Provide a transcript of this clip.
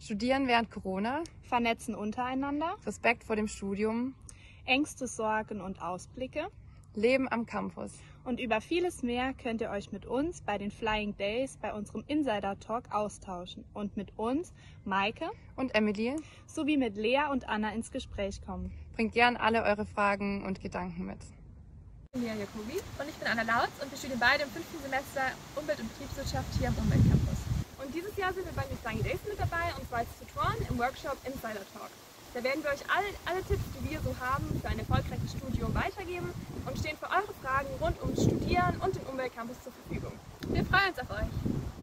Studieren während Corona, Vernetzen untereinander, Respekt vor dem Studium, Ängste, Sorgen und Ausblicke. Leben am Campus. Und über vieles mehr könnt ihr euch mit uns bei den Flying Days bei unserem Insider Talk austauschen und mit uns, Maike Und Emily, sowie mit Lea und Anna ins Gespräch kommen. bringt gern alle eure Fragen und Gedanken mit. Ich bin Lea Jacobi und ich bin Anna Lautz und wir studieren beide im 5. Semester Umwelt- und Betriebswirtschaft hier am Umweltcampus. Und dieses Jahr sind wir bei den Flying Days mit dabei und zwar als Tutoren im Workshop Insider Talk. Da werden wir euch alle Tipps, die wir so haben, für ein erfolgreiches Studium weitergeben und stehen für eure Fragen rund ums Studieren und den Umweltcampus zur Verfügung. Wir freuen uns auf euch!